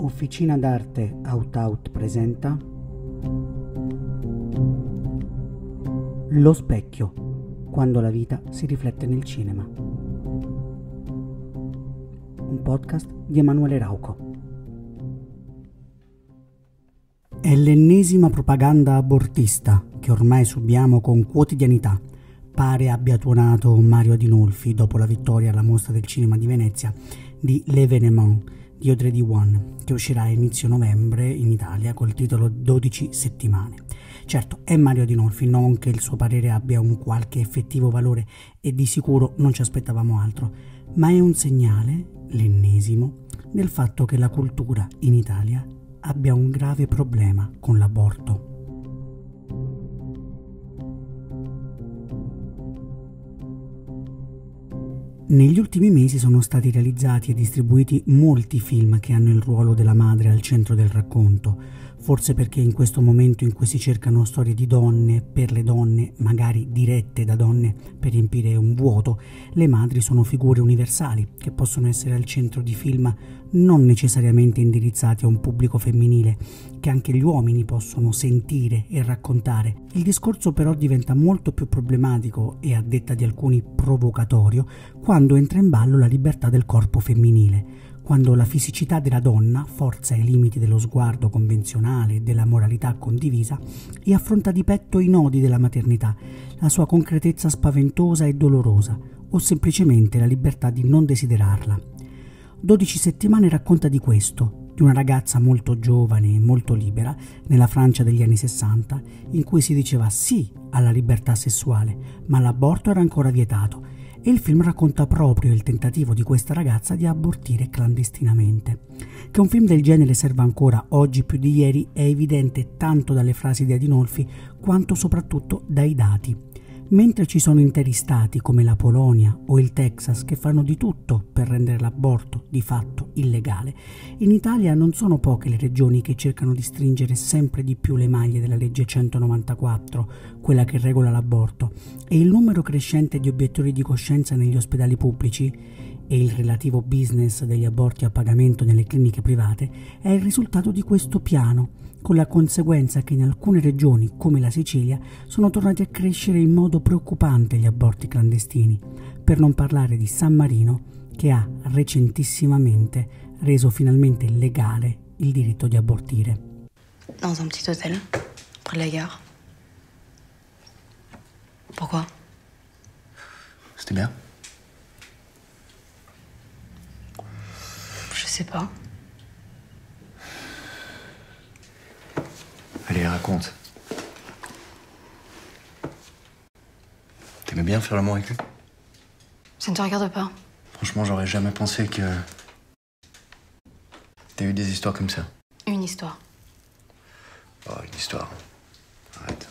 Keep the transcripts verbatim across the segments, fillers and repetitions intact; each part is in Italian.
Officina d'arte Out Out presenta Lo specchio, quando la vita si riflette nel cinema. Un podcast di Emanuele Rauco. È l'ennesima propaganda abortista che ormai subiamo con quotidianità. Pare abbia tuonato Mario Adinolfi dopo la vittoria alla Mostra del Cinema di Venezia di L'Événement di Audrey Diwan, che uscirà a inizio novembre in Italia col titolo dodici settimane. Certo, è Mario Adinolfi, non che il suo parere abbia un qualche effettivo valore e di sicuro non ci aspettavamo altro, ma è un segnale, l'ennesimo, del fatto che la cultura in Italia abbia un grave problema con l'aborto. Negli ultimi mesi sono stati realizzati e distribuiti molti film che hanno il ruolo della madre al centro del racconto, forse perché in questo momento in cui si cercano storie di donne, per le donne, magari dirette da donne per riempire un vuoto, le madri sono figure universali che possono essere al centro di film non necessariamente indirizzati a un pubblico femminile, che anche gli uomini possono sentire e raccontare. Il discorso però diventa molto più problematico e, a detta di alcuni, provocatorio quando entra in ballo la libertà del corpo femminile, quando la fisicità della donna forza i limiti dello sguardo convenzionale e della moralità condivisa e affronta di petto i nodi della maternità, la sua concretezza spaventosa e dolorosa, o semplicemente la libertà di non desiderarla. dodici settimane racconta di questo, di una ragazza molto giovane e molto libera, nella Francia degli anni sessanta, in cui si diceva sì alla libertà sessuale, ma l'aborto era ancora vietato. E il film racconta proprio il tentativo di questa ragazza di abortire clandestinamente. Che un film del genere serva ancora oggi più di ieri è evidente tanto dalle frasi di Adinolfi quanto soprattutto dai dati. Mentre ci sono interi stati come la Polonia o il Texas che fanno di tutto per rendere l'aborto di fatto illegale, in Italia non sono poche le regioni che cercano di stringere sempre di più le maglie della legge centonovantaquattro, quella che regola l'aborto, e il numero crescente di obiettori di coscienza negli ospedali pubblici e il relativo business degli aborti a pagamento nelle cliniche private è il risultato di questo piano, con la conseguenza che in alcune regioni, come la Sicilia, sono tornati a crescere in modo preoccupante gli aborti clandestini, per non parlare di San Marino, che ha recentissimamente reso finalmente legale il diritto di abortire. Dans un petit hôtel, près de la gare. Pourquoi? C'était bien. Je sais pas. Allez, raconte. T'aimais bien faire l'amour avec lui? Ça ne te regarde pas. Franchement, j'aurais jamais pensé que t'as eu des histoires comme ça. Une histoire. Oh, une histoire. Arrête.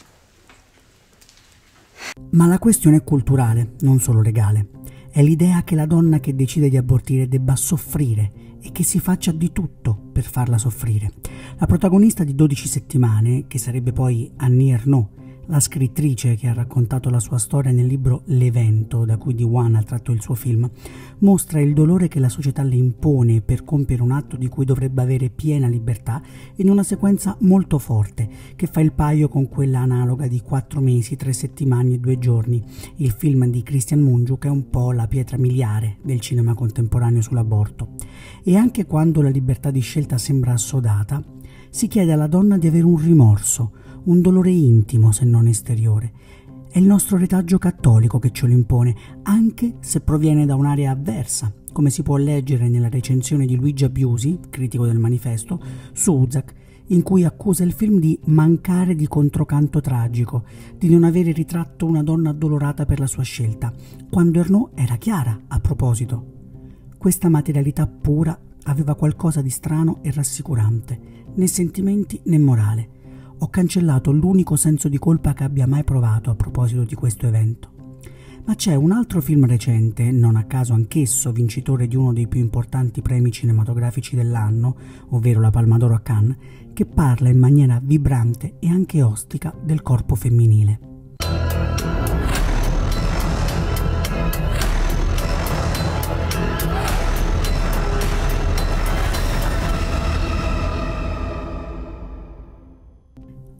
Ma la questione è culturale, non solo legale. È l'idea che la donna che decide di abortire debba soffrire e che si faccia di tutto per farla soffrire. La protagonista di dodici settimane, che sarebbe poi Annie Ernaux, la scrittrice che ha raccontato la sua storia nel libro L'Evento, da cui Diwan ha tratto il suo film, mostra il dolore che la società le impone per compiere un atto di cui dovrebbe avere piena libertà in una sequenza molto forte, che fa il paio con quella analoga di Quattro mesi, tre settimane e due giorni, il film di Cristian Mungiu che è un po' la pietra miliare del cinema contemporaneo sull'aborto. E anche quando la libertà di scelta sembra assodata, si chiede alla donna di avere un rimorso, un dolore intimo se non esteriore. È il nostro retaggio cattolico che ce lo impone, anche se proviene da un'area avversa, come si può leggere nella recensione di Luigi Abiusi, critico del Manifesto, su Uzak, in cui accusa il film di mancare di controcanto tragico, di non avere ritratto una donna addolorata per la sua scelta, quando Ernaux era chiara a proposito. Questa materialità pura aveva qualcosa di strano e rassicurante, né sentimenti né morale. Ho cancellato l'unico senso di colpa che abbia mai provato a proposito di questo evento. Ma c'è un altro film recente, non a caso anch'esso vincitore di uno dei più importanti premi cinematografici dell'anno, ovvero la Palma d'Oro a Cannes, che parla in maniera vibrante e anche ostica del corpo femminile.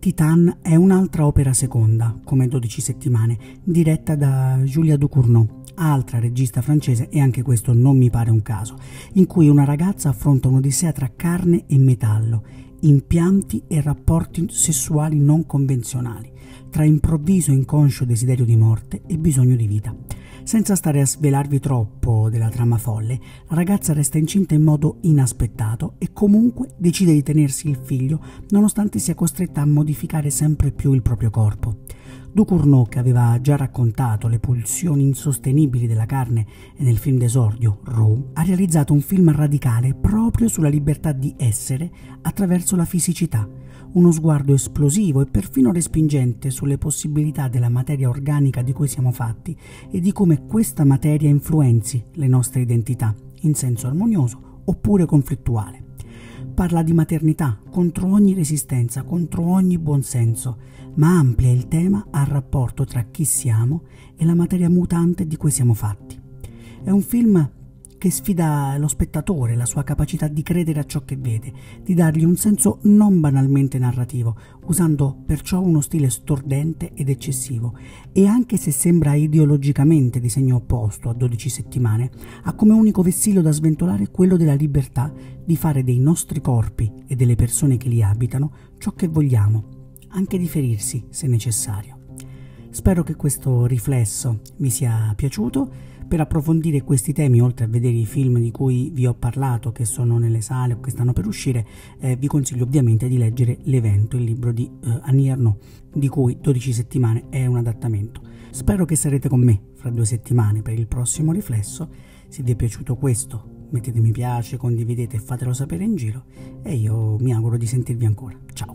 Titane è un'altra opera seconda, come dodici settimane, diretta da Julia Ducournau, altra regista francese, e anche questo non mi pare un caso, in cui una ragazza affronta un'odissea tra carne e metallo, impianti e rapporti sessuali non convenzionali, tra improvviso e inconscio desiderio di morte e bisogno di vita. Senza stare a svelarvi troppo della trama folle, la ragazza resta incinta in modo inaspettato e comunque decide di tenersi il figlio nonostante sia costretta a modificare sempre più il proprio corpo. Ducournau, che aveva già raccontato le pulsioni insostenibili della carne nel film d'esordio Raw, ha realizzato un film radicale proprio sulla libertà di essere attraverso la fisicità, uno sguardo esplosivo e perfino respingente sulle possibilità della materia organica di cui siamo fatti e di come questa materia influenzi le nostre identità in senso armonioso oppure conflittuale. Parla di maternità contro ogni resistenza, contro ogni buonsenso, ma amplia il tema al rapporto tra chi siamo e la materia mutante di cui siamo fatti. È un film che sfida lo spettatore, la sua capacità di credere a ciò che vede, di dargli un senso non banalmente narrativo, usando perciò uno stile stordente ed eccessivo, e anche se sembra ideologicamente di segno opposto a dodici settimane, ha come unico vessillo da sventolare quello della libertà di fare dei nostri corpi e delle persone che li abitano ciò che vogliamo, anche di ferirsi se necessario. Spero che questo riflesso vi sia piaciuto. Per approfondire questi temi, oltre a vedere i film di cui vi ho parlato che sono nelle sale o che stanno per uscire, eh, vi consiglio ovviamente di leggere L'Evento, il libro di eh, Annie Ernaux, di cui dodici settimane è un adattamento. Spero che sarete con me fra due settimane per il prossimo riflesso. Se vi è piaciuto questo, mettete mi piace, condividete e fatelo sapere in giro, e io mi auguro di sentirvi ancora. Ciao!